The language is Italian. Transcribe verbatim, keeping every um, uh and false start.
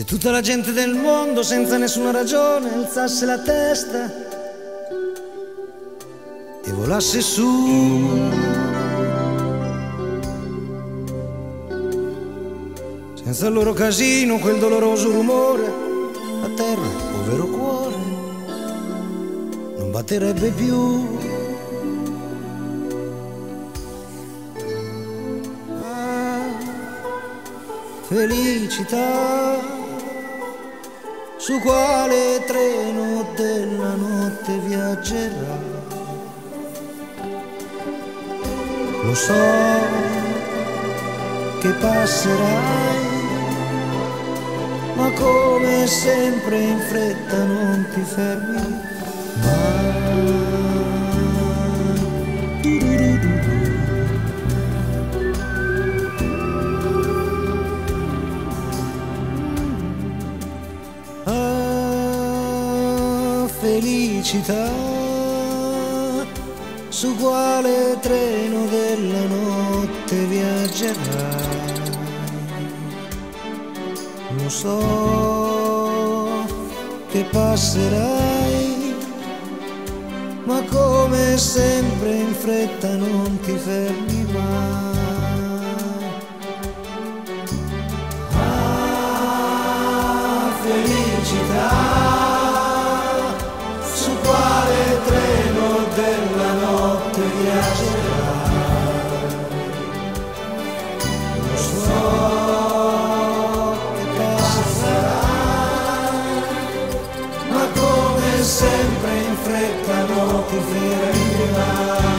tutta la gente del mondo senza nessuna ragione alzasse la testa e volasse su, senza il loro casino, quel doloroso rumore, a terra, povero cuore, non batterebbe più. Ah, felicità, su quale treno della notte viaggerà? Lo so che passerai, ma come sempre in fretta non ti fermi mai. Ah, felicità, su quale treno della notte viaggerai? Lo so che passerai, ma come sempre in fretta non ti fermi mai. Ah, felicità, su quale treno della notte viaggerai? Lo so sempre in fretta non ti fermi mai.